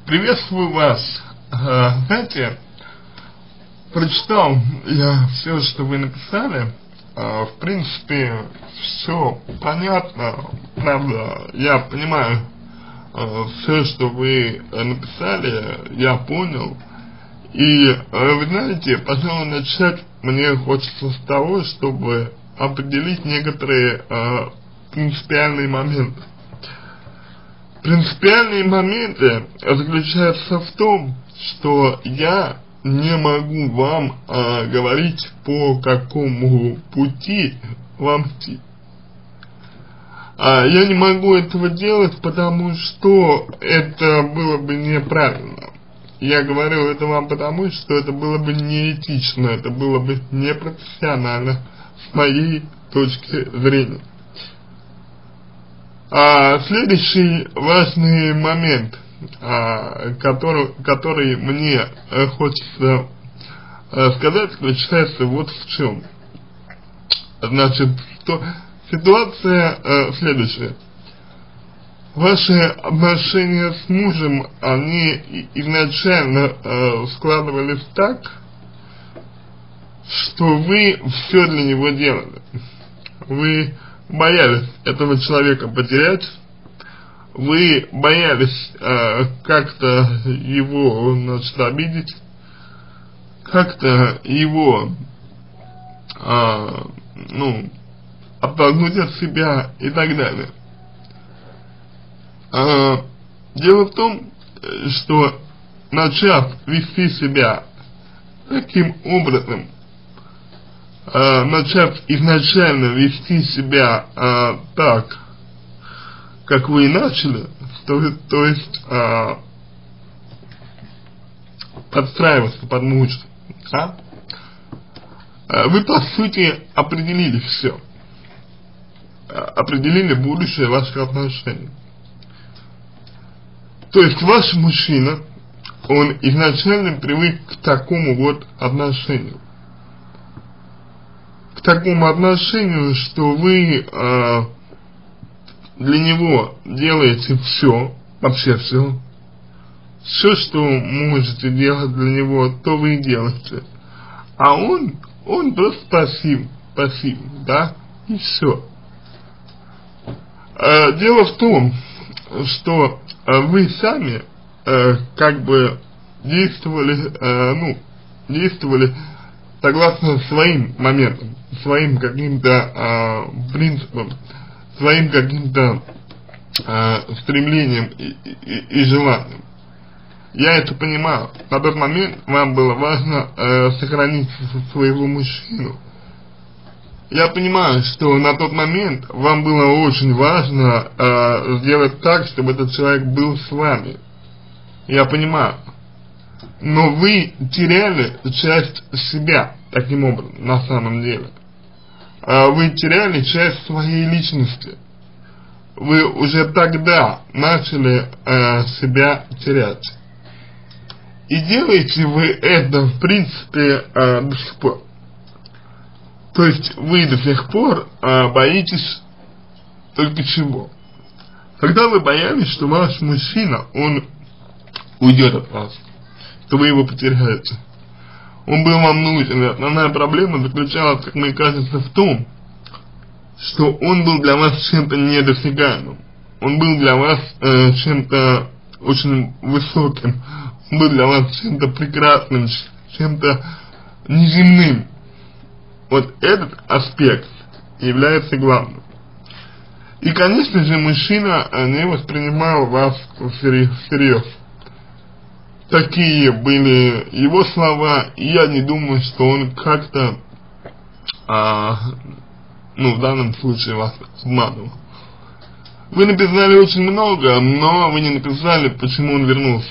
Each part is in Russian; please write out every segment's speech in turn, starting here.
Приветствую вас. Знаете, прочитал я все, что вы написали. В принципе, все понятно, правда, я понимаю все, что вы написали, я понял. И вы знаете, пожалуй, начать мне хочется с того, чтобы определить некоторые принципиальные моменты. Принципиальные моменты заключаются в том, что я не могу вам говорить, по какому пути вам идти. Я не могу этого делать, потому что это было бы неправильно. Я говорю это вам потому, что это было бы неэтично, это было бы непрофессионально с моей точки зрения. Следующий важный момент, который мне хочется сказать, заключается вот в чем. Значит, ситуация следующая. Ваши отношения с мужем, они изначально складывались так, что вы все для него делали. Вы боялись этого человека потерять, вы боялись как-то его, значит, обидеть, как-то его, оттолкнуть от себя и так далее. Дело в том, что начав вести себя таким образом, начав изначально вести себя так, как вы и начали, то есть подстраиваться под мужа, да? Вы по сути определили все, определили будущее ваших отношений. То есть ваш мужчина, он изначально привык к такому вот отношению. К такому отношению, что вы для него делаете все, вообще все, что можете делать для него, то вы и делаете. А он просто пассив, да, и все. Дело в том, что вы сами как бы действовали согласно своим моментам, своим каким-то принципам, своим каким-то стремлениям и желаниям. Я это понимаю. На тот момент вам было важно сохранить своего мужчину. Я понимаю, что на тот момент вам было очень важно сделать так, чтобы этот человек был с вами. Я понимаю. Но вы теряли часть себя таким образом, на самом деле. Вы теряли часть своей личности. Вы уже тогда начали себя терять. И делаете вы это, в принципе, до сих пор. То есть вы до сих пор боитесь только чего? Когда вы боялись, что ваш мужчина, он уйдет от вас, что вы его потеряете. Он был вам нужен, и основная проблема заключалась, как мне кажется, в том, что он был для вас чем-то недосягаемым. Он был для вас чем-то очень высоким, он был для вас чем-то прекрасным, чем-то неземным. Вот этот аспект является главным. И, конечно же, мужчина не воспринимал вас всерьез. Такие были его слова, и я не думаю, что он как-то, в данном случае вас обманул. Вы написали очень много, но вы не написали, почему он вернулся.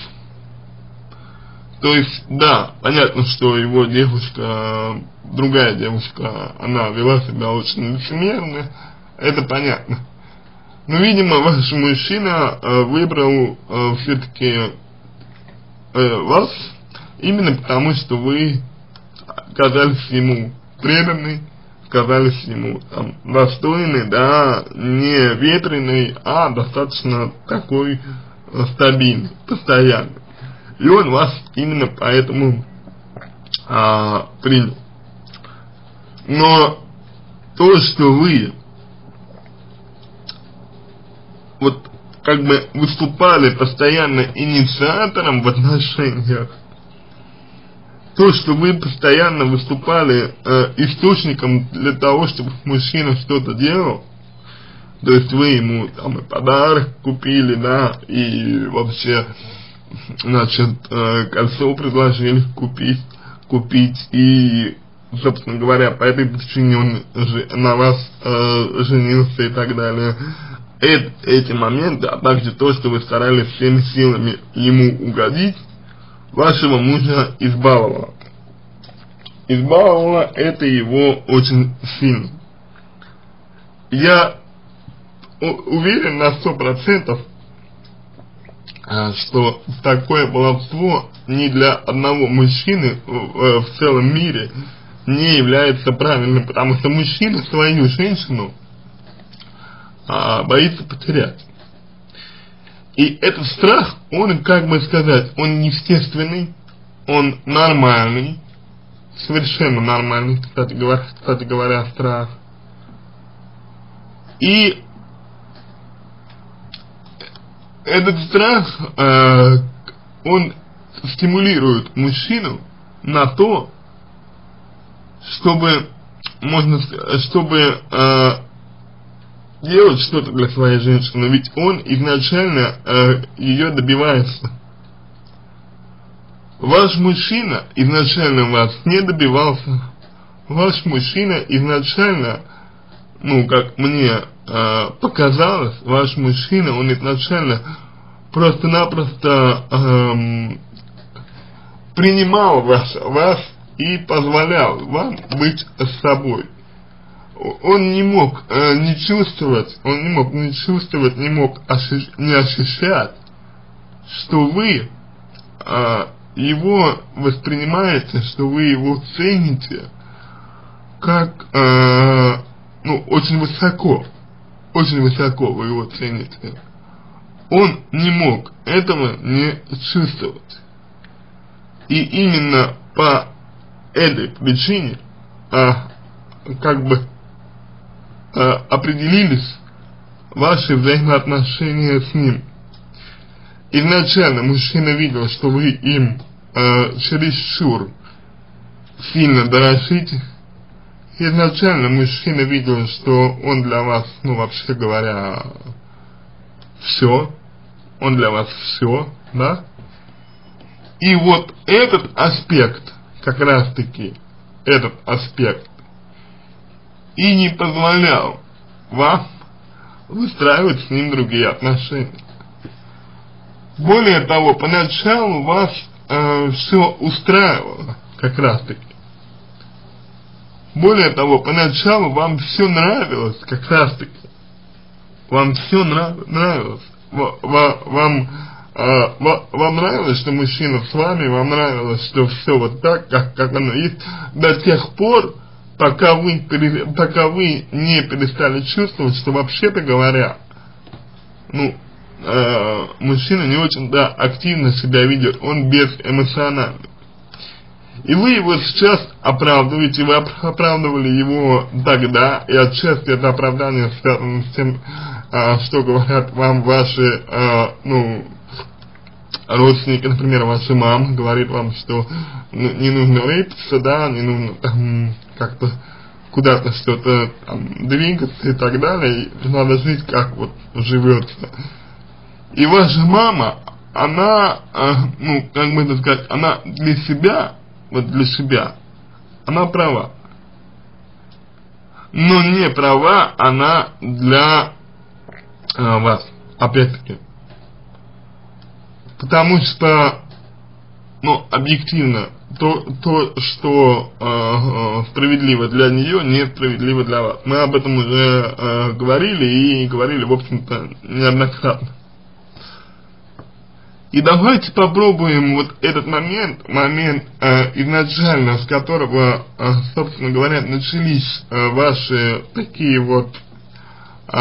То есть, да, понятно, что его девушка, другая девушка, она вела себя очень лицемерно, это понятно. Но, видимо, ваш мужчина выбрал все-таки вас именно потому, что вы казались ему преданы, казались ему достойны, да, не ветреный, а достаточно такой стабильный, постоянный. и он вас именно поэтому принял. Но то, что вы вот как бы выступали постоянно инициатором в отношениях, то, что вы постоянно выступали источником для того, чтобы мужчина что-то делал, то есть вы ему там и подарок купили, да, и вообще, значит, кольцо предложили купить, и, собственно говоря, по этой причине он на вас женился и так далее. Эти моменты, а также то, что вы старались всеми силами ему угодить, вашего мужа избаловало. Избаловало это его очень сильно. Я уверен на 100%, что такое баловство ни для одного мужчины в целом мире не является правильным, потому что мужчина свою женщину боится потерять. И этот страх, он, как бы сказать, он естественный, он нормальный, совершенно нормальный, кстати говоря, страх. И этот страх, он стимулирует мужчину на то, чтобы делать что-то для своей женщины, ведь он изначально ее добивается. Ваш мужчина изначально вас не добивался. Ваш мужчина изначально, ну, как мне показалось, ваш мужчина, он изначально просто-напросто принимал вас и позволял вам быть с собой. Он не мог не чувствовать, не мог ощущать, что вы его воспринимаете, что вы его цените как, ну, очень высоко вы его цените. Он не мог этого не чувствовать. И именно по этой причине, как бы, определились ваши взаимоотношения с ним. Изначально мужчина видел, что вы им чересчур сильно дорожите. Изначально мужчина видел, что он для вас, ну, вообще говоря, все. Он для вас все, да? И вот этот аспект, как раз таки, этот аспект, и не позволял вам выстраивать с ним другие отношения. Более того, поначалу вас все устраивало, как раз таки. Более того, поначалу вам все нравилось, как раз таки. Вам все нравилось. Вам нравилось, что мужчина с вами, вам нравилось, что все вот так, как оно есть, до тех пор, пока вы не перестали чувствовать, что, вообще-то говоря, ну, мужчина не очень, да, активно себя ведет, он безэмоциональный. И вы его сейчас оправдываете, вы оправдывали его тогда, и отчасти это оправдание связано с тем, что говорят вам ваши, ну, родственники, например, ваша мама говорит вам, что не нужно рыпаться, да, не нужно там как-то куда-то что-то там двигаться и так далее, и надо жить, как вот живется. И ваша мама, она, ну, как бы это сказать, она для себя, вот для себя, она права. Но не права она для вас, опять-таки. Потому что, ну, объективно, то, что справедливо для нее, несправедливо для вас. Мы об этом уже говорили, в общем-то, неоднократно. И давайте попробуем вот этот момент изначально, с которого, собственно говоря, начались ваши такие вот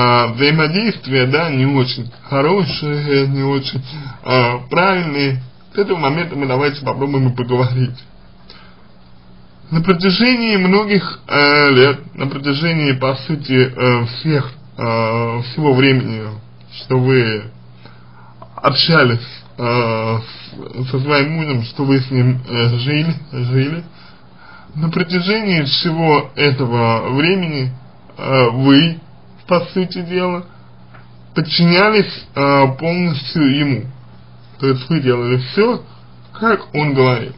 взаимодействия, да, не очень хорошие, не очень правильные, С этого момента мы давайте попробуем и поговорить. На протяжении многих лет, на протяжении, по сути, всего времени, что вы общались со своим мужем, что вы с ним жили, на протяжении всего этого времени вы, по сути дела, подчинялись полностью ему. То есть вы делали все, как он говорил.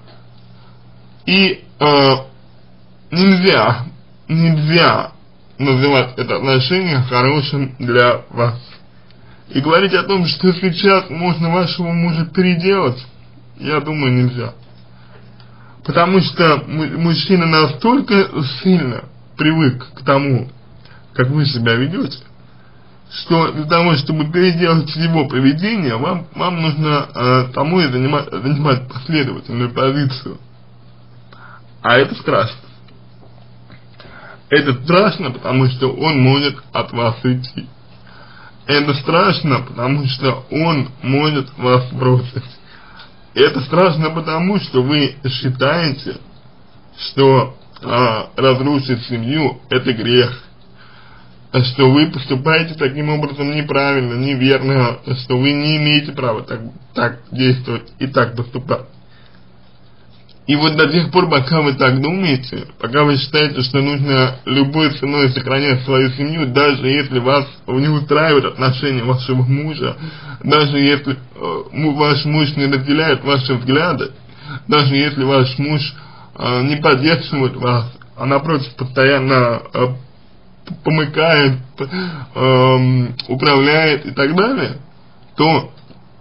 И нельзя называть это отношение хорошим для вас. И говорить о том, что сейчас можно вашего мужа переделать, я думаю, нельзя. Потому что мужчина настолько сильно привык к тому, как вы себя ведете, что для того, чтобы переделать его поведение, вам нужно тому и занимать последовательную позицию. А это страшно. Это страшно, потому что он может от вас уйти. Это страшно, потому что он может вас бросить. Это страшно, потому что вы считаете, что разрушить семью – это грех. Что вы поступаете таким образом неправильно, неверно, что вы не имеете права так действовать и так поступать. И вот до тех пор, пока вы так думаете, пока вы считаете, что нужно любой ценой сохранять свою семью, даже если вас не устраивают отношения вашего мужа, даже если ваш муж не разделяет ваши взгляды, даже если ваш муж не поддерживает вас, а напротив постоянно помыкает, управляет и так далее, то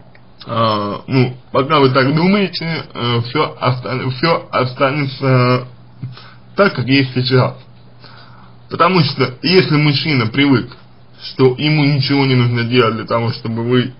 пока вы так думаете, все останется так, как есть сейчас. Потому что если мужчина привык, что ему ничего не нужно делать для того, чтобы вы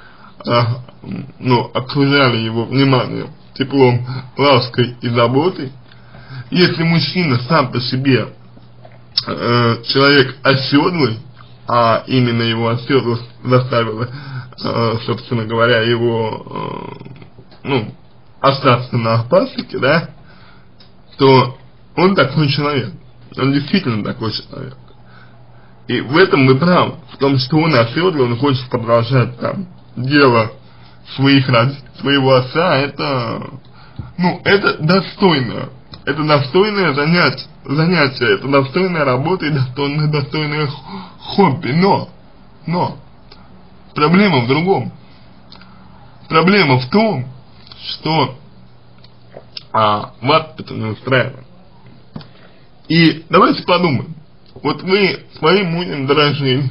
окружали его вниманием, теплом, лаской и заботой, если мужчина сам по себе человек оседлый, а именно его оседлость заставила, собственно говоря, его, остаться на пасеке, да, то он такой человек, он действительно такой человек. И в этом вы правы, в том, что он оседлый, он хочет продолжать там дело своего отца, это достойно. Это достойное занятие, это достойная работа и достойное хобби, но проблема в другом. Проблема в том, что вас это не устраивает. И давайте подумаем. Вот вы своим мужем дорожили,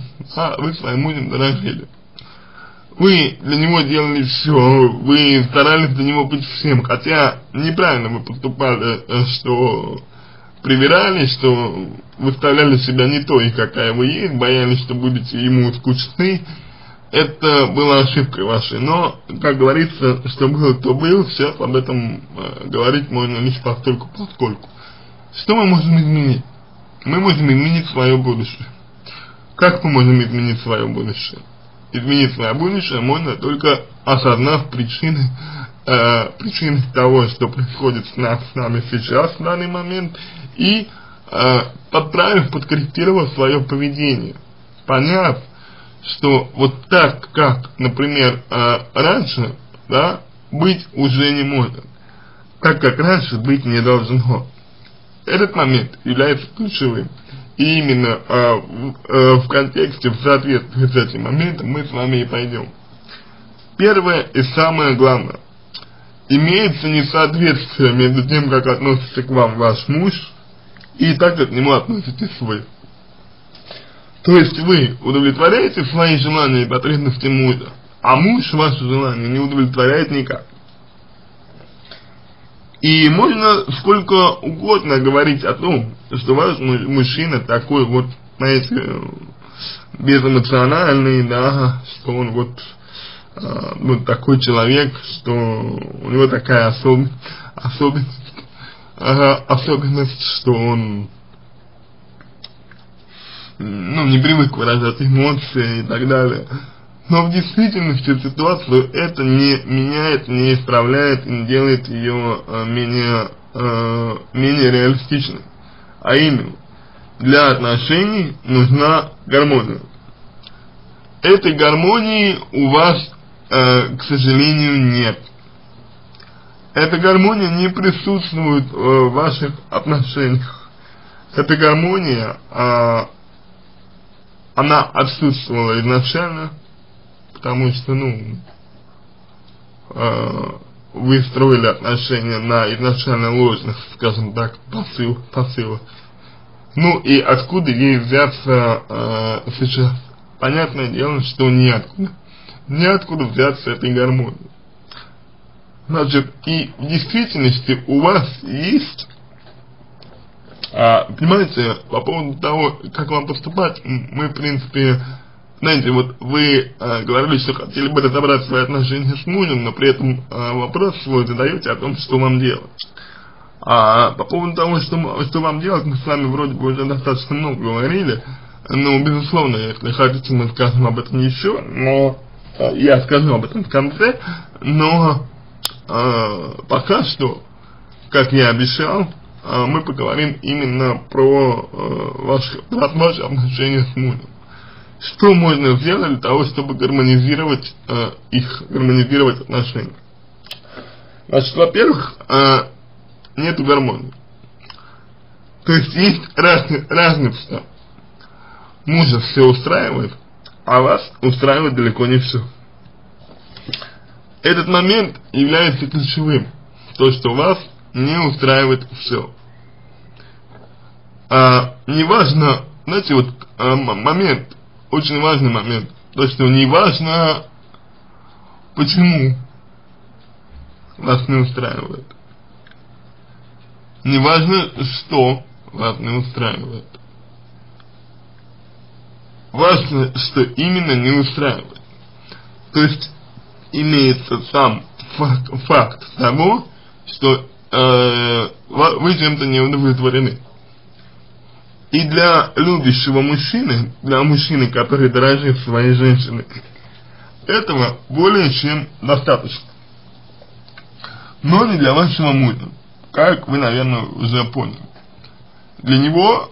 Вы для него делали все, вы старались для него быть всем, хотя неправильно вы поступали, что привирали, что выставляли себя не той, какая вы есть, боялись, что будете ему скучны. Это была ошибкой вашей, но, как говорится, что было, то было, сейчас об этом говорить можно лишь поскольку. Что мы можем изменить? Мы можем изменить свое будущее. Как мы можем изменить свое будущее? Изменить свое будущее можно только осознав причины того, что происходит с нами сейчас, в данный момент, и подкорректировав свое поведение, поняв, что вот так, как, например, раньше, да, быть уже не может, так как раньше быть не должно. Этот момент является ключевым. И именно в контексте, в соответствии с этим моментом мы с вами и пойдем. Первое и самое главное. Имеется несоответствие между тем, как относится к вам ваш муж, и так, как к нему относитесь вы. То есть вы удовлетворяете свои желания и потребности мужа, а муж ваши желания не удовлетворяет никак. И можно сколько угодно говорить о том, что ваш мужчина такой вот, знаете, безэмоциональный, да, что он вот такой человек, что у него такая особенность, что он не привык выражать эмоции и так далее. Но в действительности ситуацию это не меняет, не исправляет, не делает ее менее реалистичной. А именно, для отношений нужна гармония. Этой гармонии у вас, к сожалению, нет. Эта гармония не присутствует в ваших отношениях. Эта гармония, она отсутствовала изначально, потому что, вы строили отношения на изначально ложных, скажем так, посылах. Ну и откуда ей взяться сейчас? Понятное дело, что неоткуда. Неоткуда взяться этой гармонии. Значит, и в действительности у вас есть, понимаете, по поводу того, как вам поступать, мы, в принципе, знаете, вот вы говорили, что хотели бы разобрать свои отношения с мужем, но при этом вопрос свой задаете о том, что вам делать. А по поводу того, что вам делать, мы с вами вроде бы уже достаточно много говорили. Ну, безусловно, если хотите, мы скажем об этом еще, но я скажу об этом в конце, но пока что, как я обещал, мы поговорим именно про ваши отношения с мужем. Что можно сделать для того, чтобы гармонизировать гармонизировать отношения? Значит, во-первых, нету гармонии. То есть есть разница. Мужа все устраивает, а вас устраивает далеко не все. Этот момент является ключевым. То, что вас не устраивает все. Неважно, знаете, вот момент, очень важный момент, то, что неважно, почему вас не устраивает. Неважно, что вас не устраивает. Важно, что именно не устраивает. То есть, имеется сам факт того, что вы чем-то не удовлетворены. И для любящего мужчины, для мужчины, который дорожит своей женщиной, этого более чем достаточно. Но не для вашего мужа, как вы, наверное, уже поняли. Для него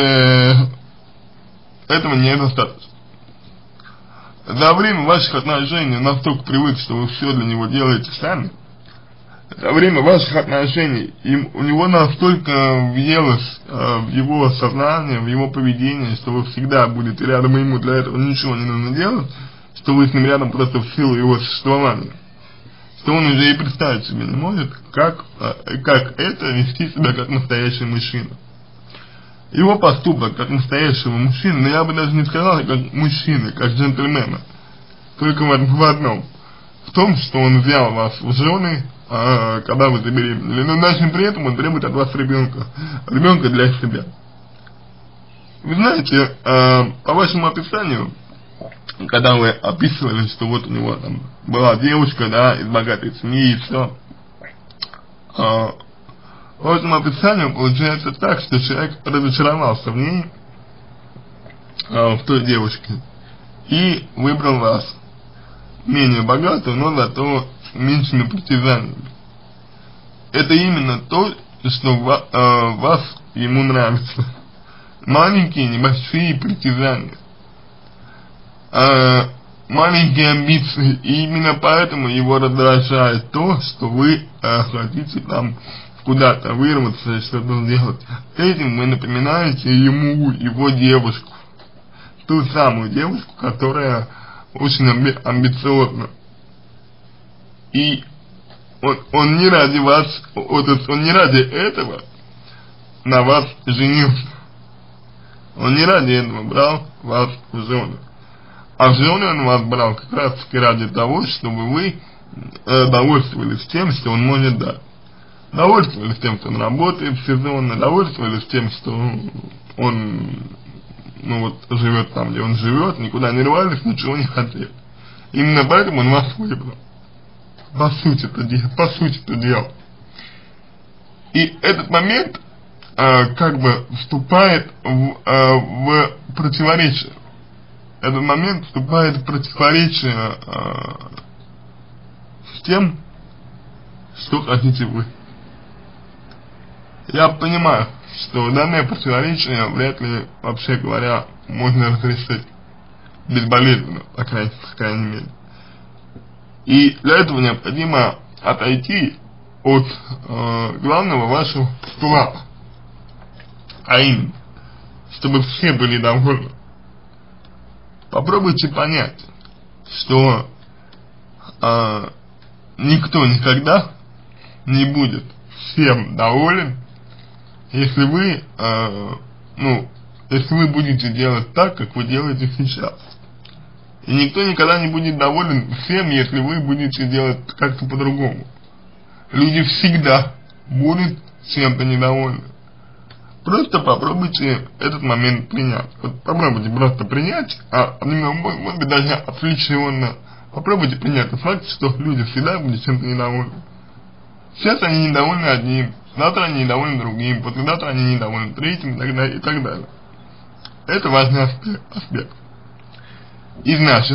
этого недостаточно. За время ваших отношений он настолько привык, что вы все для него делаете сами. За время ваших отношений у него настолько въелось в его сознание, в его поведение, что вы всегда будете рядом, и ему для этого ничего не нужно делать, что вы с ним рядом просто в силу его существования. Что он уже и представить себе не может, как это вести себя как настоящий мужчина. Его поступок как настоящего мужчины, но я бы даже не сказал как мужчины, как джентльмена, только в одном, в том, что он взял вас в жены, когда вы забеременели, но даже при этом он требует от вас ребенка для себя. Вы знаете, по вашему описанию, когда вы описывали, что вот у него там была девушка, да, из богатой семьи и все, по этому описанию получается так, что человек разочаровался в ней, в той девушке, и выбрал вас, менее богатую, но зато с меньшими притязаниями. Это именно то, что вас ему нравится. Маленькие, небольшие притязания. Маленькие амбиции, и именно поэтому его раздражает то, что вы хотите там куда-то вырваться и что-то сделать. Этим вы напоминаете ему его девушку. Ту самую девушку, которая очень амбициозна. И он не ради вас, он не ради этого на вас женился. Он не ради этого брал вас в жены. А в жены он вас брал как раз таки ради того, чтобы вы довольствовались тем, что он может дать. Довольствовались тем, что он работает сезонно, довольствовались тем, что он, живет там, где он живет, никуда не рвались, ничего не хотели. Именно поэтому он вас выбрал. По сути это дело. И этот момент как бы вступает в противоречие. этот момент вступает в противоречие с тем, что хотите вы. Я понимаю, что данное противоречие вряд ли, вообще говоря, можно разрешить безболезненно, по крайней мере. И для этого необходимо отойти от главного вашего постулата, а именно, чтобы все были довольны. Попробуйте понять, что никто никогда не будет всем доволен, если вы, если вы будете делать так, как вы делаете сейчас. И никто никогда не будет доволен всем, если вы будете делать как-то по-другому. Люди всегда будут чем-то недовольны. Просто попробуйте этот момент принять. Вот попробуйте просто принять, может быть даже отвлеченно. Попробуйте принять тот факт, что люди всегда будут чем-то недовольны. Сейчас они недовольны одним, завтра они недовольны другим, послезавтра они недовольны третьим и так далее. Это важный аспект. И значит,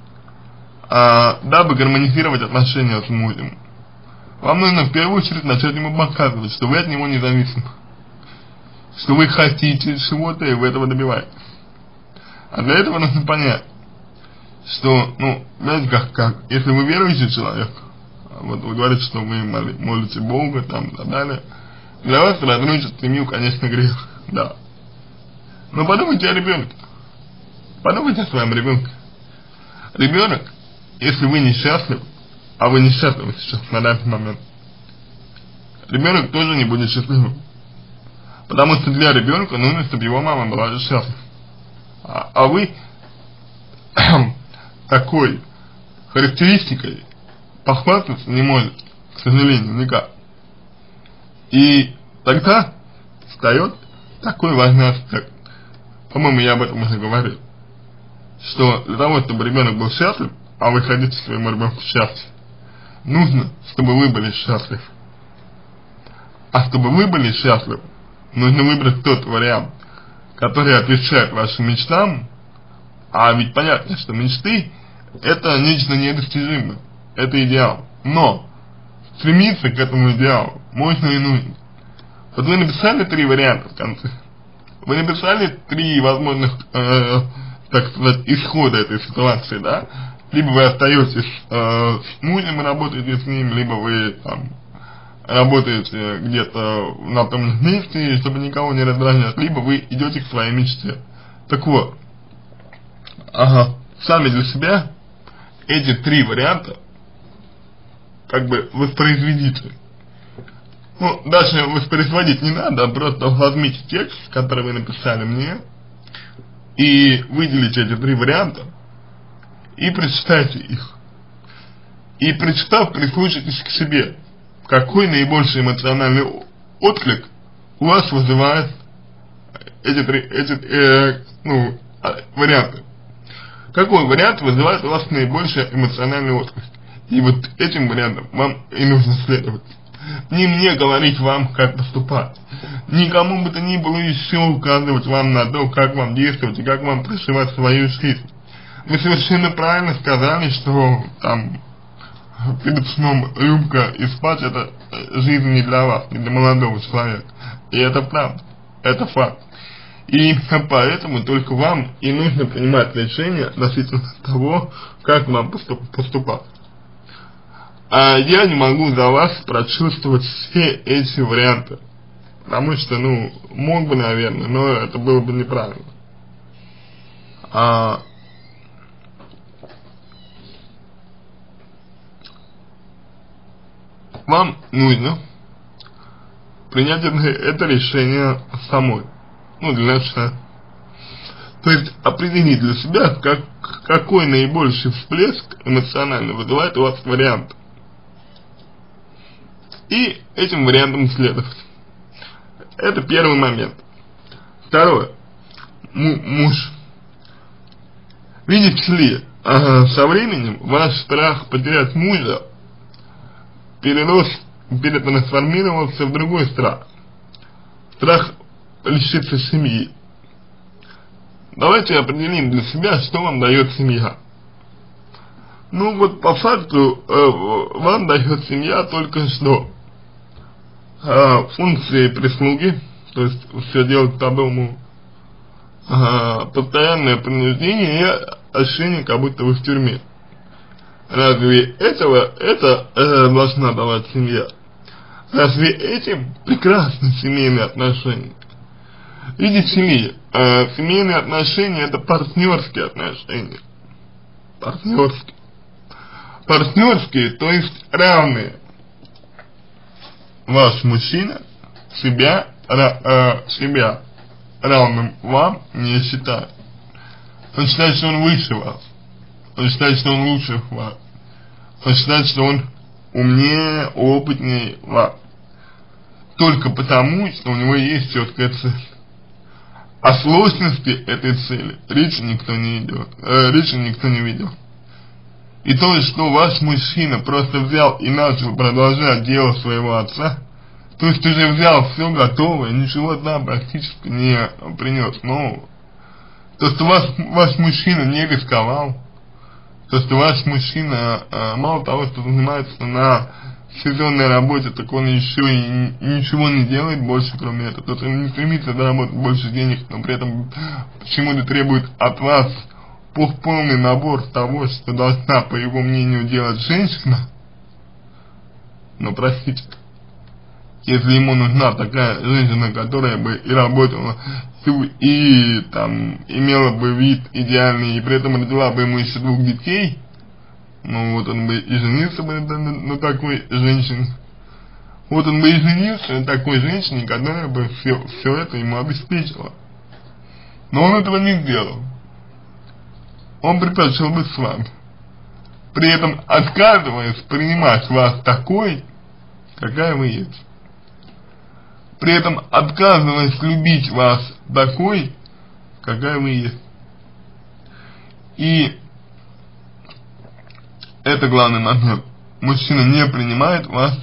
дабы гармонизировать отношения с мужем, вам нужно в первую очередь начать ему показывать, что вы от него независимы, что вы хотите чего-то и вы этого добиваетесь. А для этого нужно понять, что, знаете, как, если вы верующий человек, вот вы говорите, что вы молите Бога, там, и так далее, для вас разрушить семью, конечно, грех, да. Но подумайте о ребенке. Подумайте о своем ребенке. Ребенок, если вы несчастливы, а вы несчастливы сейчас на данный момент, ребенок тоже не будет счастливым. Потому что для ребенка нужно, чтобы его мама была счастлива. А вы такой характеристикой похвастаться не можете, к сожалению, никак. И тогда встает такой важный аспект. По-моему, я об этом уже говорил. Что для того, чтобы ребенок был счастлив, а вы хотите своему ребенку счастья, нужно, чтобы вы были счастливы. А чтобы вы были счастливы, нужно выбрать тот вариант, который отвечает вашим мечтам. А ведь понятно, что мечты — это нечто недостижимое, это идеал. Но стремиться к этому идеалу можно и нужно. Вот вы написали 3 варианта в конце. Вы написали 3 возможных, так сказать, исхода этой ситуации, да? Либо вы остаетесь с мужем и работаете с ним, либо вы там работаете где-то на том месте, чтобы никого не раздражать, либо вы идете к своей мечте. Так вот, сами для себя эти 3 варианта как бы воспроизведите. Дальше воспроизводить не надо, просто возьмите текст, который вы написали мне, и выделите эти 3 варианта, и прочитайте их. И прочитав, прислушайтесь к себе, какой наибольший эмоциональный отклик у вас вызывает эти варианты. Какой вариант вызывает у вас наибольший эмоциональный отклик? И вот этим вариантом вам и нужно следовать. Не мне говорить вам, как поступать. Никому бы то ни было еще указывать вам на то, как вам действовать и как вам проживать свою жизнь. Вы совершенно правильно сказали, что там перед сном рюмка и спать — это жизнь не для вас, не для молодого человека. И это правда, это факт. И именно поэтому только вам и нужно принимать решение относительно того, как вам поступать. А я не могу за вас прочувствовать все эти варианты. Потому что, мог бы, наверное, но это было бы неправильно. Вам нужно принять это решение самой. Для начала. То есть определить для себя, какой наибольший всплеск эмоционально вызывает у вас вариант. И этим вариантом следовать. Это первый момент. Второе. Муж. Видите ли, со временем ваш страх потерять мужа перетрансформировался в другой страх. Страх лишиться семьи. давайте определим для себя, что вам дает семья. Ну вот по факту вам дает семья только что функции прислуги, то есть все делать по дому, постоянное принуждение и ощущение, как будто вы в тюрьме. Разве это должна давать семья? Разве этим прекрасны семейные отношения? Видите ли, семейные отношения — это партнерские отношения. Партнерские, то есть равные. Ваш мужчина себя равным вам не считает. Он считает, что он выше вас. Он считает, что он лучше вас. Он считает, что он умнее, опытнее вас. Только потому, что у него есть четкая цель. О сложности этой цели речи никто не ведет. И то, что ваш мужчина просто взял и начал продолжать дело своего отца, то есть уже взял все готовое, ничего там практически не принес нового. То, что ваш мужчина не рисковал, то, что ваш мужчина мало того, что занимается на сезонной работе, так он еще и ничего не делает больше, кроме этого. То есть он не стремится заработать больше денег, но при этом почему-то требует от вас полный набор того, что должна, по его мнению, делать женщина. Но простите, если ему нужна такая женщина, которая бы и работала, и там имела бы вид идеальный, и при этом родила бы ему еще 2 детей, ну вот он бы и женился бы на такой женщине. Вот он бы и женился на такой женщине, которая бы все это ему обеспечила. Но он этого не сделал. Он предпочел быть с вами, при этом отказываясь принимать вас такой, какая вы есть. При этом отказываясь любить вас такой, какая вы есть. И это главный момент. Мужчина не принимает вас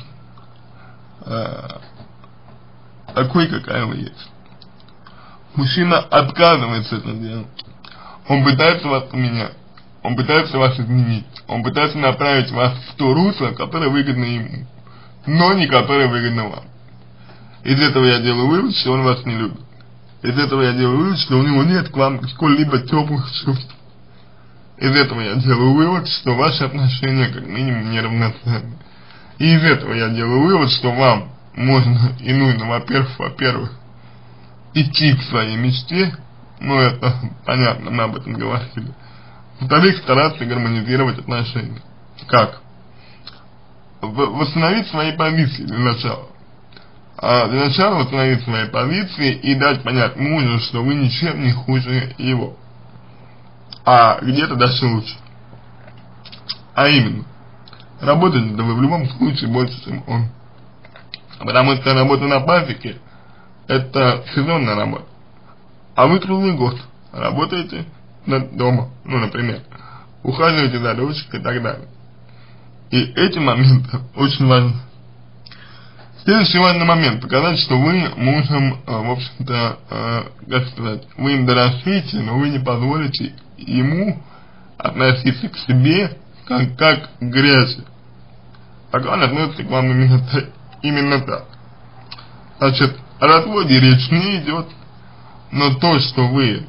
такой, какая вы есть. Мужчина отказывается это делать. Он пытается вас поменять, он пытается вас изменить, он пытается направить вас в то русло, которое выгодно ему, но не которое выгодно вам. Из этого я делаю вывод, что он вас не любит. Из этого я делаю вывод, что у него нет к вам сколь-либо теплых чувств. Из этого я делаю вывод, что ваши отношения как минимум неравноценны. И из этого я делаю вывод, что вам можно и нужно, во-первых, идти к своей мечте. Ну, это понятно, мы об этом говорили. Во-вторых, стараться гармонизировать отношения. Как? Восстановить свои позиции для начала. Для начала восстановить свои позиции и дать понять мужу, что вы ничем не хуже его. А где-то даже лучше. А именно, работать вы в любом случае больше, чем он. Потому что работа на пасеке — это сезонная работа. А вы круглый год работаете дома, ну, например, ухаживаете за дочкой и так далее. И эти моменты очень важны. Следующий важный момент — показать, что вы мужем, в общем-то, как сказать, вы им дорожите, но вы не позволите ему относиться к себе как к грязи. Так он относится к вам именно так. Значит, о разводе речь не идет. Но то, что вы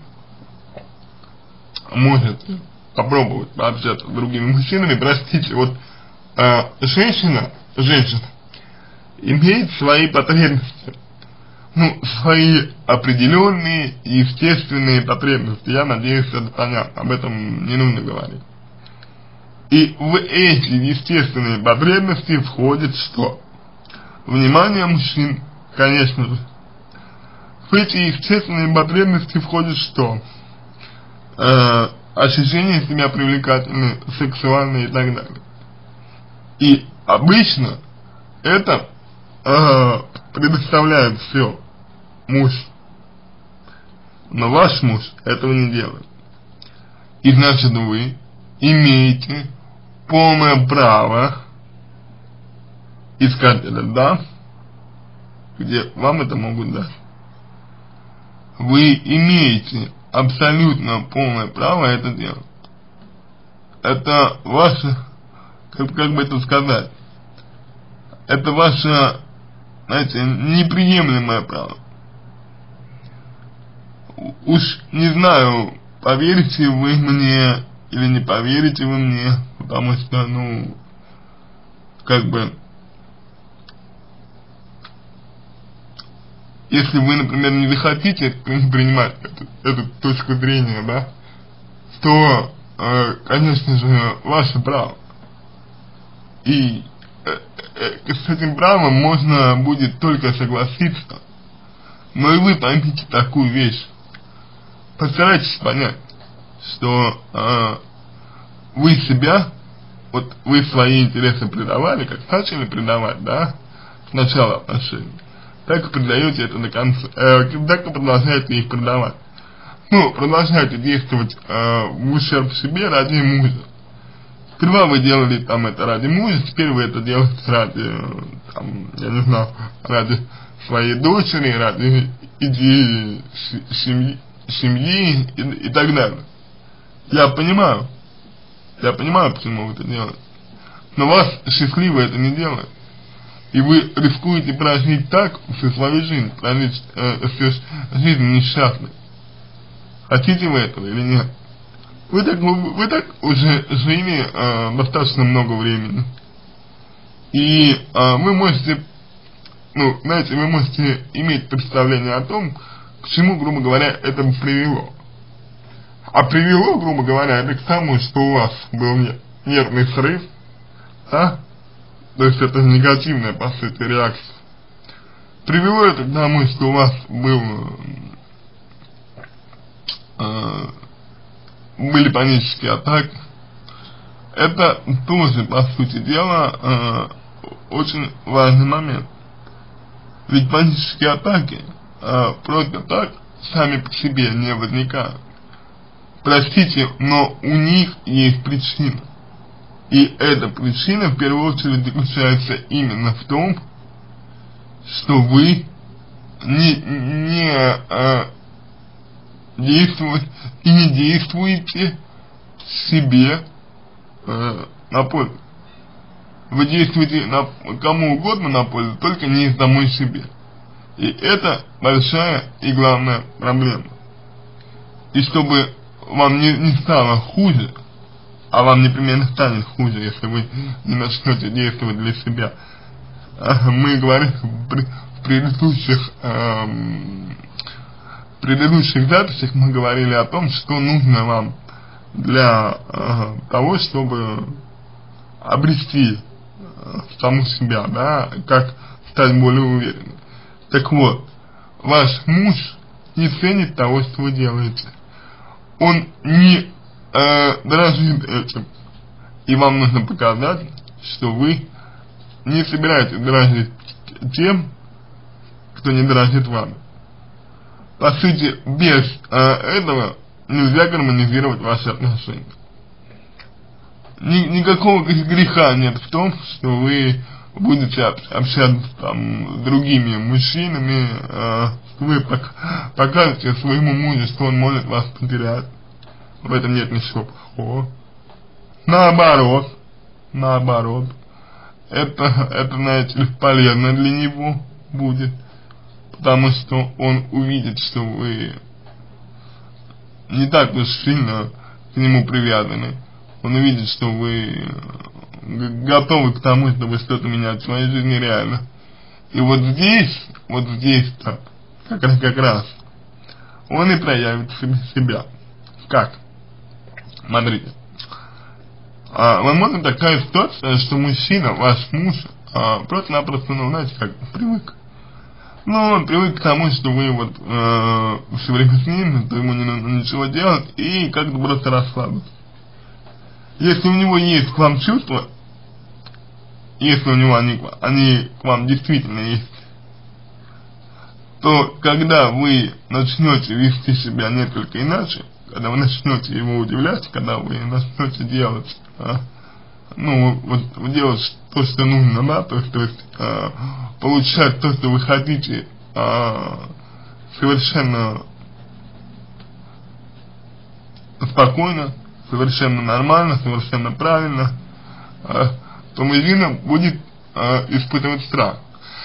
можете попробовать пообщаться с другими мужчинами, простите, вот женщина имеет свои потребности, ну, свои определенные естественные потребности. Я надеюсь, это понятно, об этом не нужно говорить. И в эти естественные потребности входит что? Внимание мужчин, конечно же. В эти естественные потребности входит что? Ощущение себя привлекательным, сексуальным и так далее. И обычно это предоставляет все муж. Но ваш муж этого не делает. И значит, вы имеете полное право искать этот дар, где вам это могут дать. Вы имеете абсолютно полное право это делать. Это ваше, как бы это сказать, это ваше, знаете, неприемлемое право. Уж не знаю, поверите вы мне или не поверите вы мне, потому что, ну, как бы, если вы, например, не захотите принимать эту точку зрения, да, то, конечно же, ваше право. И с этим правом можно будет только согласиться. Но и вы поймите такую вещь. Постарайтесь понять, что вы себя, вот вы свои интересы предавали, как начали предавать, да, с начала отношений, так и предаете это до конца, так и продолжаете их предавать. Ну, продолжаете действовать в ущерб себе ради мужа. Сперва вы делали там это ради мужа, теперь вы это делаете ради, там, я не знаю, ради своей дочери, ради идеи семьи и так далее. Я понимаю, почему вы это делаете. Но вас счастливо это не делает. И вы рискуете прожить так всю свою жизнь, прожить всю жизнь несчастной. Хотите вы этого или нет? Вы так уже жили достаточно много времени. И вы можете, ну, знаете, вы можете иметь представление о том, к чему, грубо говоря, это привело. А привело, грубо говоря, это к тому, что у вас был нервный срыв, да? То есть это негативная, по сути, реакция. Привело это к тому, что у вас были панические атаки. Это тоже, по сути дела, очень важный момент. Ведь панические атаки просто так сами по себе не возникают. Простите, но у них есть причина. И эта причина в первую очередь заключается именно в том, что вы не действуете себе на пользу. Вы действуете кому угодно на пользу, только не самой себе. И это большая и главная проблема. И чтобы вам не стало хуже, а вам непременно станет хуже, если вы не начнете действовать для себя. Мы говорим в предыдущих записях мы говорили о том, что нужно вам для того, чтобы обрести саму себя, да, как стать более уверенным. Так вот, ваш муж не ценит того, что вы делаете. Он не дорожит этим. И вам нужно показать, что вы не собираетесь дорожить тем, кто не дорожит вами. По сути, без этого нельзя гармонизировать ваши отношения. Никакого греха нет в том, что вы будете общаться там с другими мужчинами, вы покажете своему мужу, что он может вас потерять. В этом нет ничего плохого. Наоборот, это, знаете ли, полезно для него будет, потому что он увидит, что вы не так уж сильно к нему привязаны. Он увидит, что вы готовы к тому, чтобы что-то менять в своей жизни реально. И вот здесь-то, как раз, он и проявит себя. Как? Смотрите. Возможно такая ситуация, что мужчина, ваш муж, просто-напросто, ну, знаете, как привык. Ну, он привык к тому, что вы вот все время с ним, то ему не нужно ничего делать, и как-то просто расслабиться. Если у него есть к вам чувства, если у него они к вам действительно есть, то когда вы начнете вести себя несколько иначе, когда вы начнете его удивлять, когда вы начнете делать, делать то, что нужно, да, то есть получать то, что вы хотите, совершенно спокойно, совершенно нормально, совершенно правильно, то мужчина будет испытывать страх.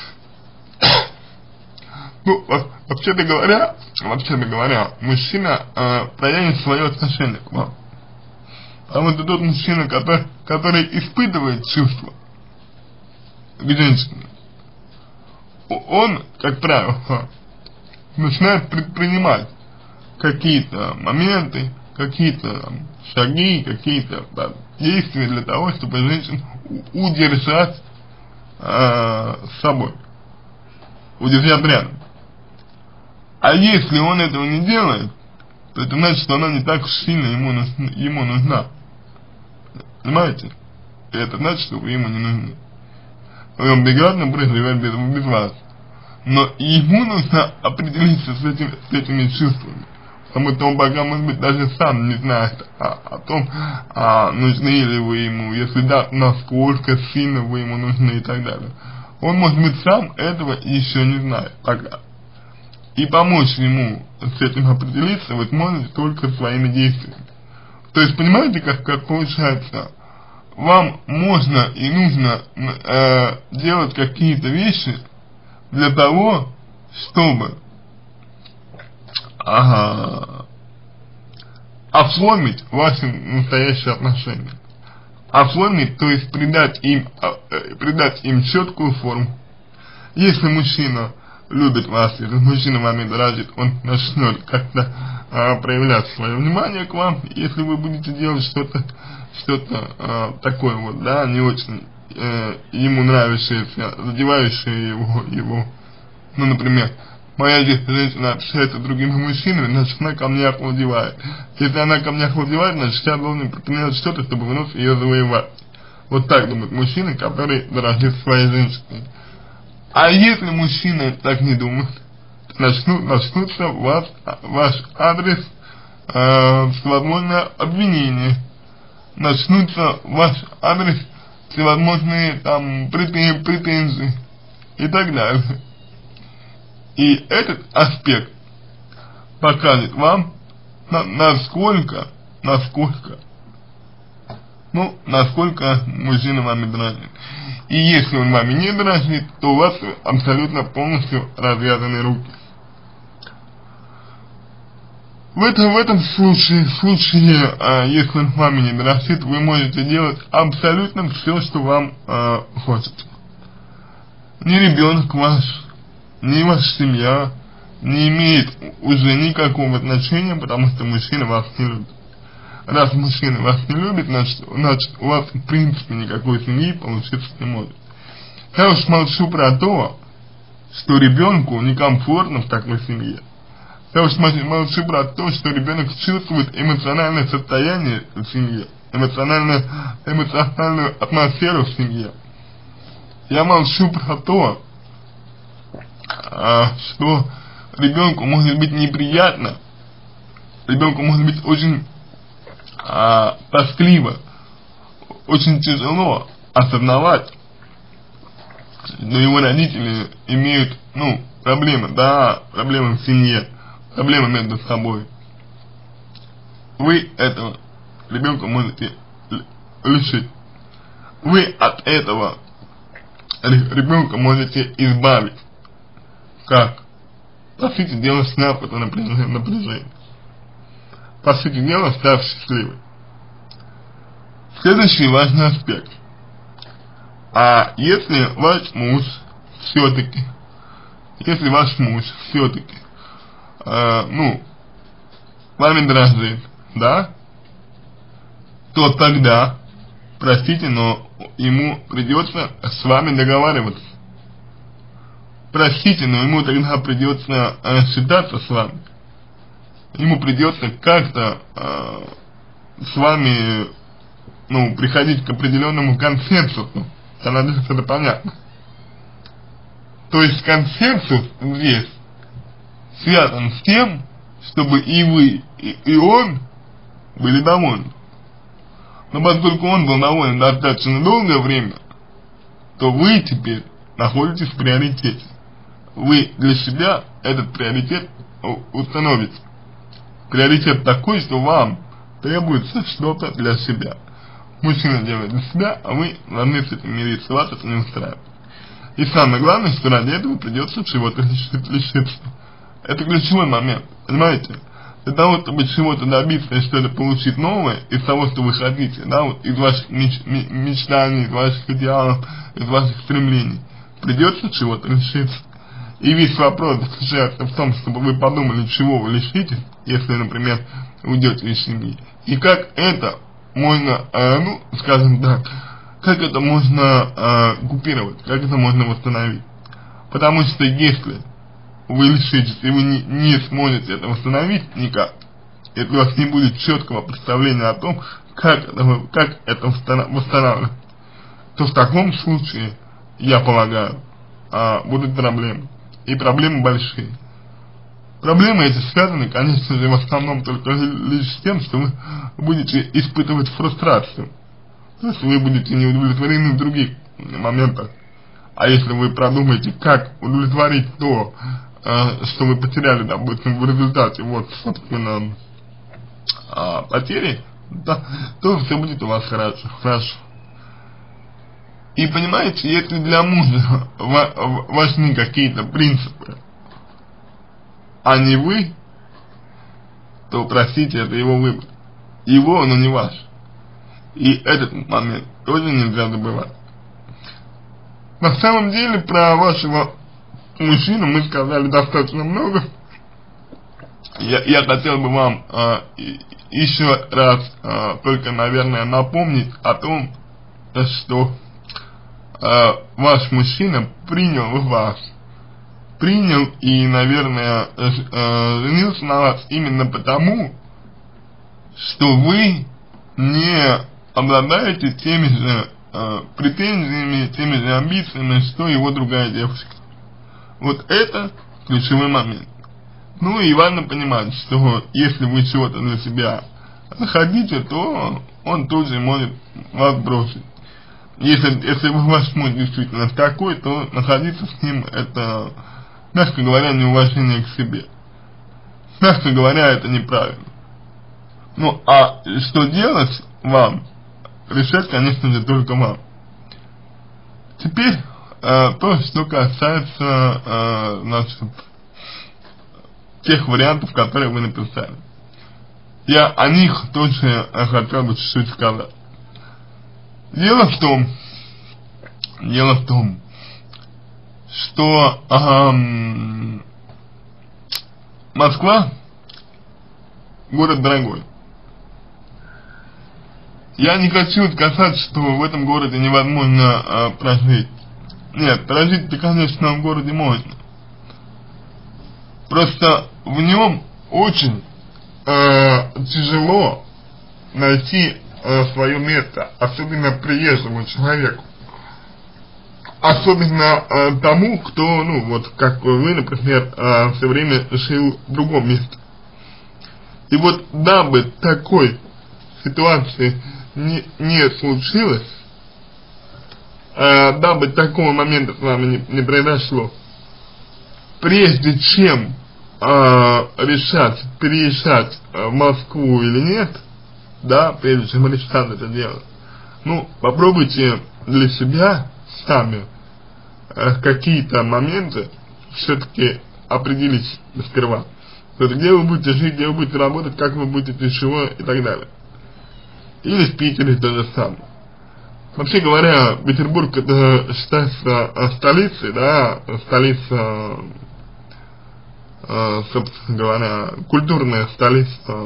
Ну, вообще-то говоря, мужчина проявит свое отношение к вам. Потому что тот мужчина, который испытывает чувства к женщине, он, как правило, начинает предпринимать какие-то моменты, какие-то шаги, какие-то действия для того, чтобы женщину удержать с собой, удержать рядом. А если он этого не делает, то это значит, что она не так уж сильно ему нужна. Понимаете? И это значит, что вы ему не нужны. Он прекрасно проживет без вас. Но ему нужно определиться с этими чувствами. Потому что он пока, может быть, даже сам не знает о том, нужны ли вы ему, если да, насколько сильно вы ему нужны и так далее. Он, может быть, сам этого еще не знает пока. И помочь ему с этим определиться вы сможете только своими действиями. То есть, понимаете, как получается, вам можно и нужно делать какие-то вещи для того, чтобы оформить ваши настоящие отношения. Оформить, то есть придать им четкую форму. Если мужчина любит вас, если мужчина вами дорожит, он начнет как-то проявлять свое внимание к вам. Если вы будете делать что-то такое вот, да, не очень ему нравящееся, задевающее его, ну, например, моя женщина общается с другими мужчинами, значит, она ко мне охладевает. Если она ко мне охладевает, значит, я должен предпринять что-то, чтобы вновь ее завоевать. Вот так думает мужчина, который дорожит своей женщиной. А если мужчина так не думает, начнутся ваш адрес всевозможные обвинения, начнутся ваш адрес всевозможные там претензии и так далее. И этот аспект покажет вам, насколько мужчина вами дорожит. И если он вами не дорожит, то у вас абсолютно полностью развязаны руки. В этом случае, если он вами не дорожит, вы можете делать абсолютно все, что вам хочется. Ни ребенок ваш, ни ваша семья не имеет уже никакого отношения, потому что мужчина вас не любит. Раз мужчина вас не любит, значит у вас в принципе никакой семьи получиться не может. Я уж молчу про то, что ребенку некомфортно в такой семье. Я уж молчу про то, что ребенок чувствует эмоциональное состояние в семье, эмоциональную атмосферу в семье. Я молчу про то, что ребенку может быть неприятно, ребенку может быть очень тоскливо, очень тяжело осознавать, что его родители имеют, проблемы, проблемы в семье, проблемы между собой. Вы этого ребенка можете лишить. Вы от этого ребенка можете избавить. Как? По сути дела, сняв это напряжение. По сути дела, став счастливым. Следующий важный аспект. А если ваш муж все-таки, вами дорожит, да, то тогда, простите, но ему придется с вами договариваться. Простите, но ему тогда придется считаться с вами. Ему придется как-то с вами, приходить к определенному консенсусу. Я надеюсь, это понятно. То есть консенсус здесь связан с тем, чтобы и вы, и он были довольны. Но поскольку он был доволен достаточно долгое время, то вы теперь находитесь в приоритете. Вы для себя этот приоритет установите. Приоритет такой, что вам требуется что-то для себя. Мужчина делает для себя, а вы должны с этим мириться, вас это не устраивает. И самое главное, что ради этого придется чего-то лишиться. Это ключевой момент, понимаете? Для того, чтобы чего-то добиться и что-то получить новое из того, что вы хотите, да, вот из ваших мечтаний, из ваших идеалов, из ваших стремлений, придется чего-то лишиться. И весь вопрос заключается в том, чтобы вы подумали, чего вы лишитесь, если, например, уйдете из семьи. И как это можно, ну, скажем так, как это можно купировать, как это можно восстановить. Потому что если вы лишитесь, и вы не сможете это восстановить никак, если у вас не будет четкого представления о том, как это восстанавливать, то в таком случае, я полагаю, будут проблемы. И проблемы большие. Проблемы эти связаны, конечно же, в основном только лишь с тем, что вы будете испытывать фрустрацию. То есть вы будете не удовлетворены в других моментах. А если вы продумаете, как удовлетворить то, что вы потеряли, допустим, в результате, вот, собственно, потери, да, то все будет у вас хорошо. И понимаете, если для мужа важны какие-то принципы, а не вы, то, простите, это его выбор. Его, но не ваш. И этот момент тоже нельзя забывать. На самом деле, про вашего мужчину мы сказали достаточно много. Я хотел бы вам еще раз только, наверное, напомнить о том, что ваш мужчина принял вас. Принял и, наверное, женился на вас именно потому, что вы не обладаете теми же претензиями, теми же амбициями, что его другая девушка. Вот это ключевой момент. Ну и важно понимать, что если вы чего-то для себя хотите, то он тут же может вас бросить. Если ваш муж действительно такой, то находиться с ним это, мягко говоря, неуважение к себе. Мягко говоря, это неправильно. Ну, а что делать вам, решать, конечно же, только вам. Теперь, то, что касается, значит, тех вариантов, которые вы написали. Я о них тоже хотел бы чуть-чуть сказать. Дело в том, что Москва город дорогой. Я не хочу сказать, что в этом городе невозможно прожить. Нет, прожить-то, конечно, в городе можно. Просто в нем очень тяжело найти свое место, особенно приезжему человеку. Особенно тому, кто, ну вот, как вы, например, все время жил в другом месте. И вот, дабы такой ситуации не случилось, дабы такого момента с вами не произошло, прежде чем решать, переезжать в Москву или нет, да, прежде чем решать это дело, ну, попробуйте для себя сами какие-то моменты все-таки определить сперва. Где вы будете жить, где вы будете работать, как вы будете, чего и так далее. Или в Питере то же самое. Вообще говоря, Петербург это считается столицей, да, столица, собственно говоря, культурная столица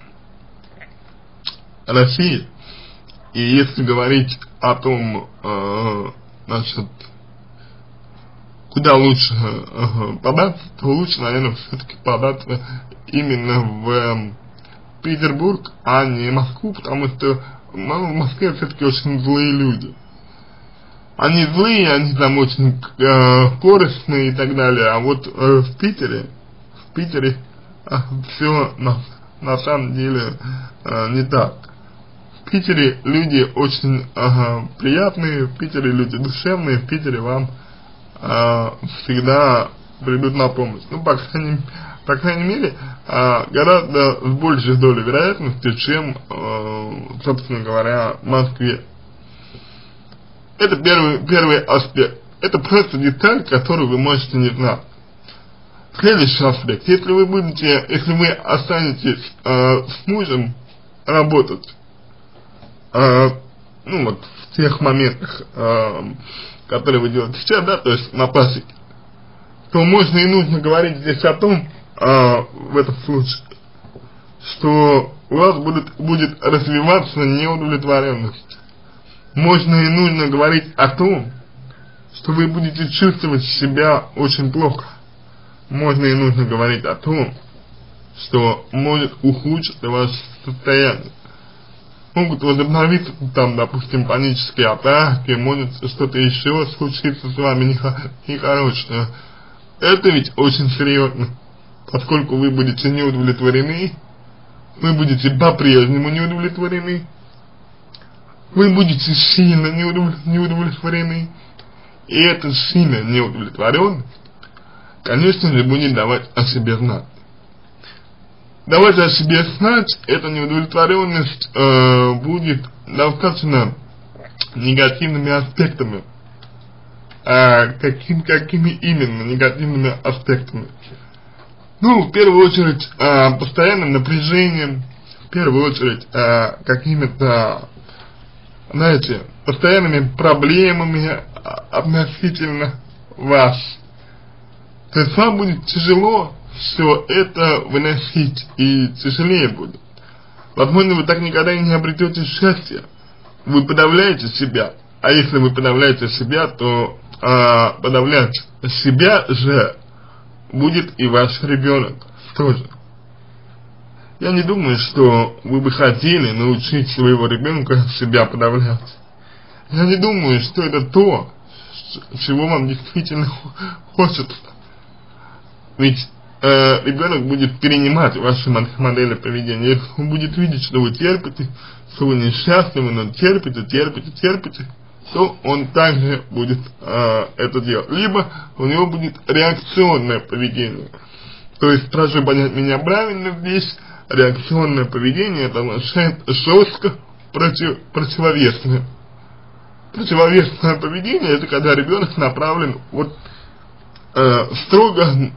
России. И если говорить о том, значит, куда лучше податься, то лучше, наверное, все-таки податься именно в Петербург, а не Москву, потому что в Москве все-таки очень злые люди. Они злые, они там очень корыстные и так далее, а вот в Питере все на самом деле не так. В Питере люди очень приятные, в Питере люди душевные, в Питере вам всегда придут на помощь. Ну, по по крайней мере, гораздо с большей долей вероятности, чем, собственно говоря, в Москве. Это первый аспект. Это просто деталь, которую вы можете не знать. Следующий аспект. Если вы останетесь с мужем работать, ну вот в тех моментах, которые вы делаете сейчас, да, то есть на пасеке, то можно и нужно говорить здесь о том, в этом случае, что у вас будет развиваться неудовлетворенность. Можно и нужно говорить о том, что вы будете чувствовать себя очень плохо. Можно и нужно говорить о том, что может ухудшиться ваше состояние. Могут возобновиться там, допустим, панические атаки, может что-то еще случиться с вами нехорошее. Это ведь очень серьезно, поскольку вы будете не удовлетворены, вы будете по-прежнему не удовлетворены, вы будете сильно не удовлетворены, и эта сильная неудовлетворенность, конечно же, будет давать о себе знать. Давать о себе знать, эта неудовлетворенность будет достаточно негативными аспектами. Какими именно негативными аспектами? Ну, в первую очередь, постоянным напряжением, в первую очередь, какими-то, знаете, постоянными проблемами относительно вас. То есть вам будет тяжело все это выносить, и тяжелее будет. Возможно, вы так никогда и не обретете счастья. Вы подавляете себя, а если вы подавляете себя, то подавлять себя же будет и ваш ребенок тоже. Я не думаю, что вы бы хотели научить своего ребенка себя подавлять. Я не думаю, что это то, чего вам действительно хочется. Ведь ребенок будет перенимать ваши модели поведения. Если он будет видеть, что вы терпите, что вы несчастливы, но терпите, то он также будет это делать. Либо у него будет реакционное поведение. То есть, прошу понять меня правильно, здесь реакционное поведение — это означает жестко противовесное. Противовесное поведение — это когда ребенок направлен вот строго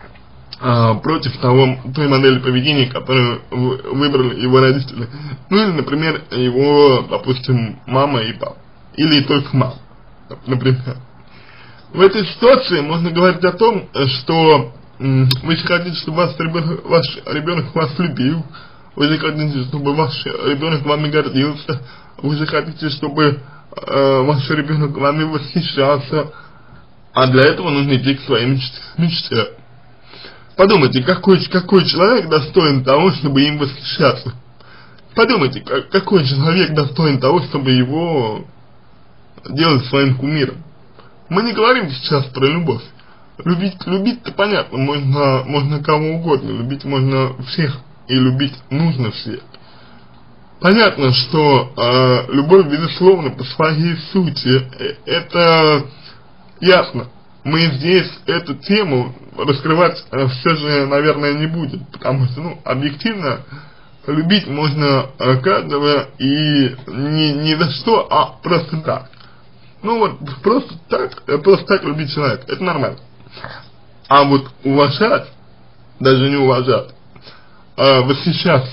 против той модели поведения, которую выбрали его родители. Ну или, например, его, допустим, мама и папа. Или только мама, например. В этой ситуации можно говорить о том, что вы же хотите, чтобы ваш ребенок вас любил, вы же хотите, чтобы ваш ребенок вами гордился, вы же хотите, чтобы ваш ребенок вами восхищался, а для этого нужно идти к своей мечте. Подумайте, какой человек достоин того, чтобы им восхищаться. Подумайте, какой человек достоин того, чтобы его делать своим кумиром. Мы не говорим сейчас про любовь. Любить-то понятно, можно кого угодно, любить можно всех, и любить нужно всех. Понятно, что любовь, безусловно, по своей сути, это ясно. Мы здесь эту тему раскрывать все же, наверное, не будем, потому что, объективно, любить можно каждого и не за что, а просто так. Просто так любить человека, это нормально. А вот уважать, даже не уважать, восхищаться,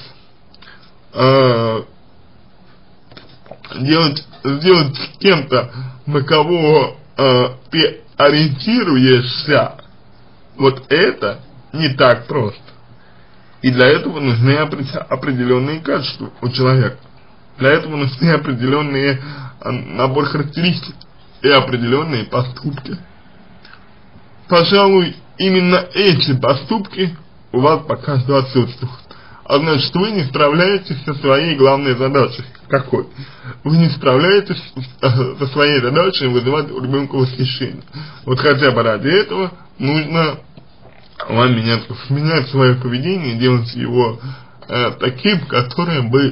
сделать кем-то, на кого ты ориентируешься, вот это не так просто. И для этого нужны определенные качества у человека. Для этого нужны определенные набор характеристик и определенные поступки. Пожалуй, именно эти поступки у вас пока что отсутствуют. А значит, вы не справляетесь со своей главной задачей. Какой? Вы не справляетесь со своей задачей вызывать у ребенка восхищение. Вот хотя бы ради этого нужно вам менять свое поведение, делать его таким, которое бы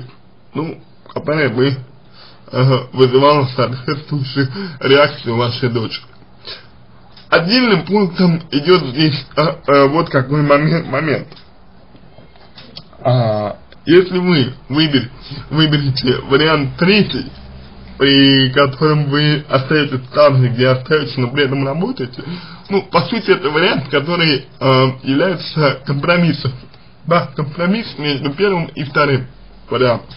вызывало соответствующую реакцию вашей дочери. отдельным пунктом идет здесь вот какой момент. Если вы выберете вариант третий, при котором вы остаетесь там же, где остаетесь, но при этом работаете, ну, по сути, это вариант, который является компромиссом. Да, компромисс между первым и вторым вариантом.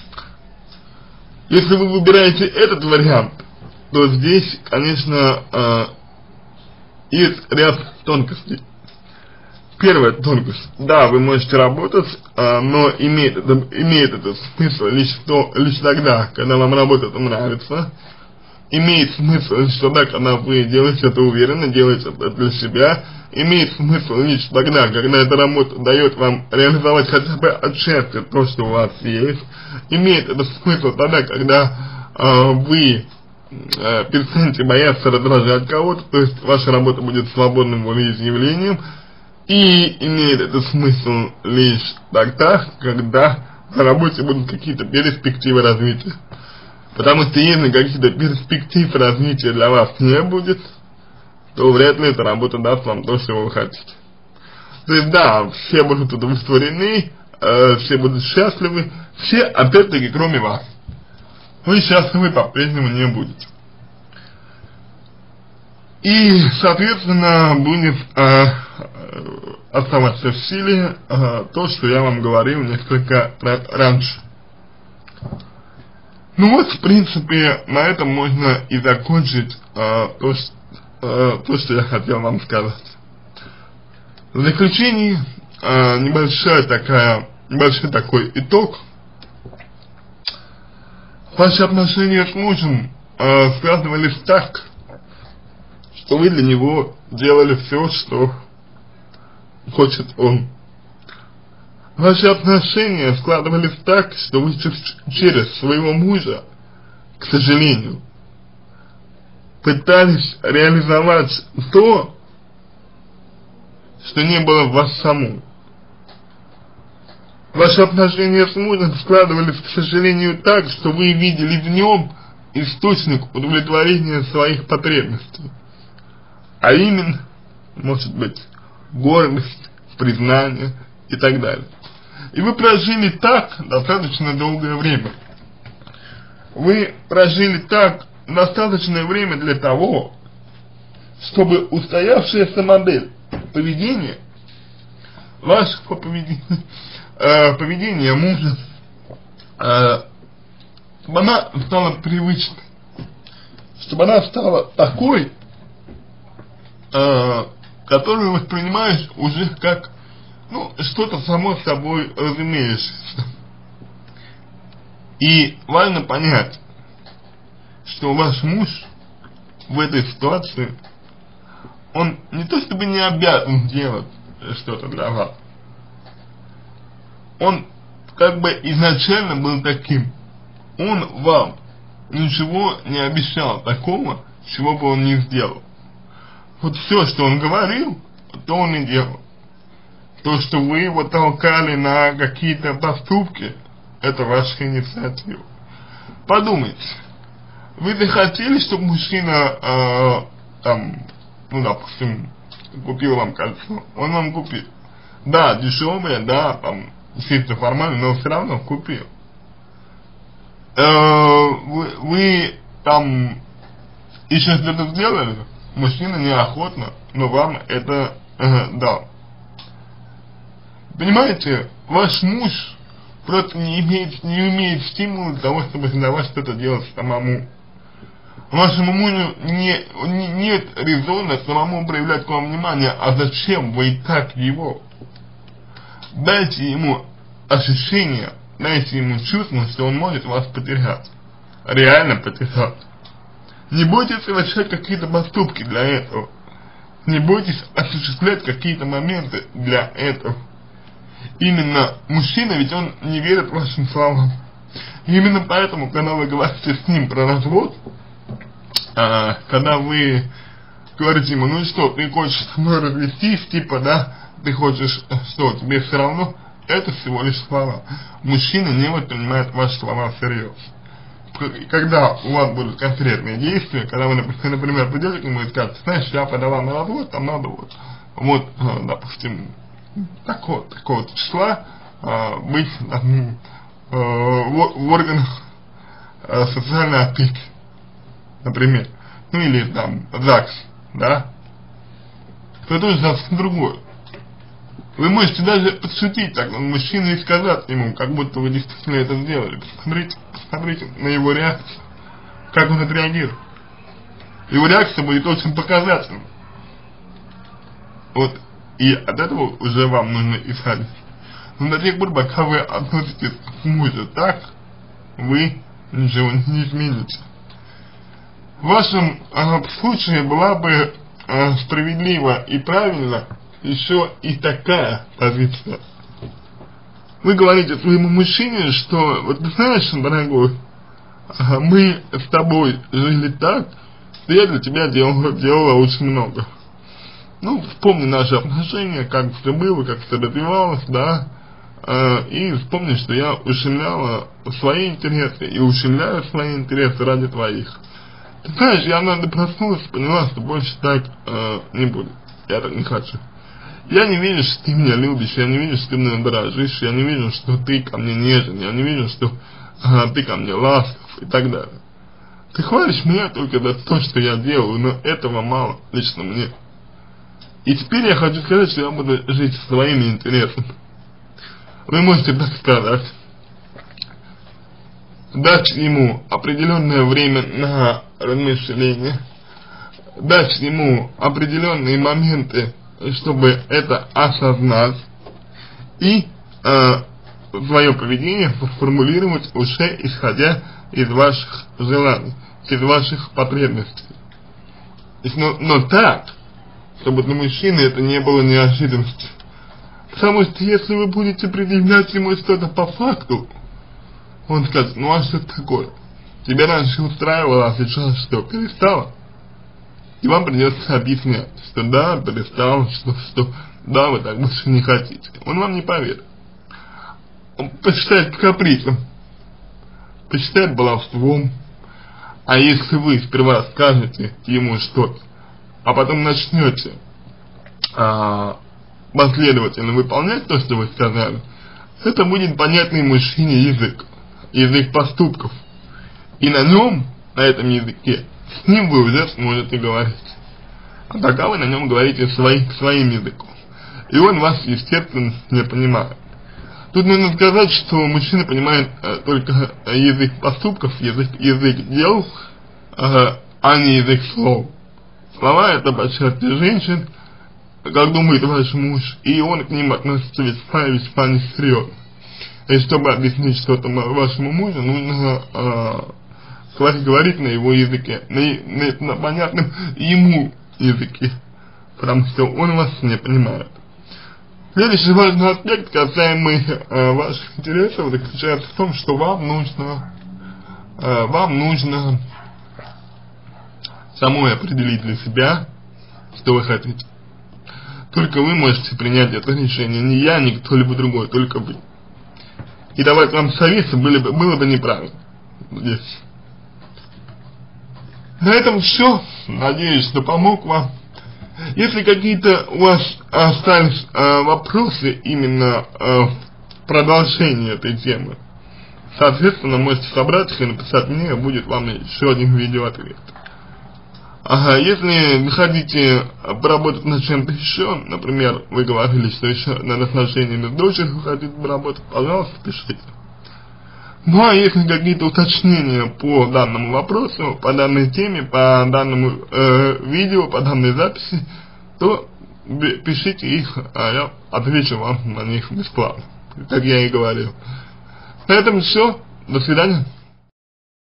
Если вы выбираете этот вариант, то здесь, конечно, есть ряд тонкостей. Первая тонкость. Да, вы можете работать, но имеет это смысл лишь тогда, когда вам работа нравится. Имеет смысл лишь тогда, когда вы делаете это уверенно, делаете это для себя. Имеет смысл лишь тогда, когда эта работа дает вам реализовать хотя бы отчасти то, что у вас есть. Имеет это смысл тогда, когда вы перестанете бояться раздражать кого-то, то есть ваша работа будет свободным волеизъявлением. И имеет это смысл лишь тогда, когда на работе будут какие-то перспективы развития. Потому что если каких-то перспектив развития для вас не будет, то вряд ли эта работа даст вам то, что вы хотите. То есть да, все будут удовлетворены, все будут счастливы, все опять-таки кроме вас. Вы счастливы по-прежнему не будете. И, соответственно, будет оставаться в силе то, что я вам говорил несколько раньше. Ну вот, в принципе, на этом можно и закончить то, что я хотел вам сказать. В заключение, небольшой такой итог. Ваши отношения с мужем складывались так, что вы для него делали все, что хочет он. Ваши отношения складывались так, что вы через своего мужа, к сожалению, пытались реализовать то, что не было в вас самом. Ваши отношения с мужем складывались, к сожалению, так, что вы видели в нем источник удовлетворения своих потребностей. А именно, может быть, гордость, признание и так далее. И вы прожили так достаточно долгое время. Вы прожили так достаточное время для того, чтобы устоявшаяся модель поведения, вашего поведения мужа, чтобы она стала привычной, чтобы она стала такой, которую воспринимаешь уже как, ну, что-то само собой разумеющееся. И важно понять, что ваш муж в этой ситуации, он не то чтобы не обязан делать что-то для вас, он как бы изначально был таким. Он вам ничего не обещал такого, чего бы он не сделал. Вот все, что он говорил, то он и делал. То, что вы его толкали на какие-то поступки, это ваша инициатива. Подумайте, вы захотели, чтобы мужчина, ну, допустим, купил вам кольцо, он вам купил. Да, дешевое, да, там, чисто формально, но все равно купил. Вы там еще что-то сделали, мужчина неохотно, но вам это дал. Понимаете, ваш муж просто не имеет стимула для того, чтобы давать что-то делать самому. Вашему мужу нет резона самому проявлять к вам внимание, а зачем вы и так его? Дайте ему ощущение, дайте ему чувство, что он может вас потерять. Реально потерять. Не бойтесь совершать какие-то поступки для этого. Не бойтесь осуществлять какие-то моменты для этого. Именно мужчина, ведь он не верит вашим словам. Именно поэтому, когда вы говорите с ним про развод, когда вы говорите ему, ну что, ты хочешь со мной развестись, типа, да, ты хочешь, что, тебе все равно, это всего лишь слова. Мужчина не воспринимает ваши слова всерьез. когда у вас будут конкретные действия, когда вы, например, придете к нему и скажете, знаешь, я подала на развод, там надо вот, допустим, такого числа быть в органах социальной опеки, например, ну или там ЗАГС, да, то это уже совсем другое. Вы можете даже подшутить так мужчину и сказать ему, как будто вы действительно это сделали. Посмотрите на его реакцию, как он отреагирует. Его реакция будет очень показательной. Вот, и от этого уже вам нужно исходить. Но до тех пор, пока вы относитесь к мужу так, вы ничего не измените. В вашем случае была бы справедлива и правильно еще и такая позиция. Вы говорите своему мужчине, что, вот ты знаешь, дорогой, мы с тобой жили так, что я для тебя делала очень много. Ну, вспомни наши отношения, как все было, как все развивалось, да, и вспомни, что я ущемляла свои интересы и ущемляю свои интересы ради твоих. Ты знаешь, я однажды проснулась и поняла, что больше так не будет. Я так не хочу. Я не вижу, что ты меня любишь, я не вижу, что ты меня дорожишь, я не вижу, что ты ко мне нежен, я не вижу, что ты ко мне ласков и так далее. Ты хвалишь меня только за то, что я делаю, но этого мало лично мне. И теперь я хочу сказать, что я буду жить своими интересами. Вы можете так сказать, дать ему определенное время на размышление, дать ему определенные моменты, чтобы это осознать, и свое поведение сформулировать уже исходя из ваших желаний, из ваших потребностей. Но так, чтобы для мужчины это не было неожиданностью. Потому что если вы будете предъявлять ему что-то по факту, он скажет, ну а что это такое? Тебя раньше устраивало, а сейчас что, перестало? И вам придется объяснять, что да, перестал, что да, вы так больше не хотите. Он вам не поверит. Он посчитает капризом, посчитает баловством. А если вы сперва скажете ему что-то, а потом начнете последовательно выполнять то, что вы сказали, это будет понятный мужчине язык поступков. И на нем, на этом языке, с ним вы уже сможете говорить. А пока вы на нем говорите своим языком. И он вас, естественно, не понимает. Тут нужно сказать, что мужчина понимает только язык поступков, язык дел, а не язык слов. Слова — это по части женщин, как думает ваш муж, и он к ним относится весьма несерьезно. И чтобы объяснить что-то вашему мужу, нужно говорить на его языке, на понятном ему языке, потому что он вас не понимает. Следующий важный аспект, касаемый ваших интересов, заключается в том, что вам нужно самой определить для себя, что вы хотите. Только вы можете принять это решение, не я, ни кто-либо другой, только вы. И давать вам советы было бы неправильно здесь. На этом все. Надеюсь, что помог вам. Если какие-то у вас остались вопросы именно в продолжении этой темы, соответственно, можете собраться и написать мне, будет вам еще один видеоответ. Если хотите поработать над чем-то еще, например, вы говорили, что еще над отношениями с дочерью хотите поработать, пожалуйста, пишите. Ну а если какие-то уточнения по данному вопросу, по данной теме, по данному видео, по данной записи, то пишите их, а я отвечу вам на них бесплатно, как я и говорил. На этом все. До свидания.